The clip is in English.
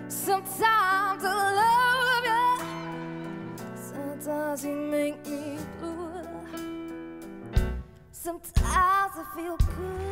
Sometimes I love you, sometimes you make me blue. Sometimes I feel good,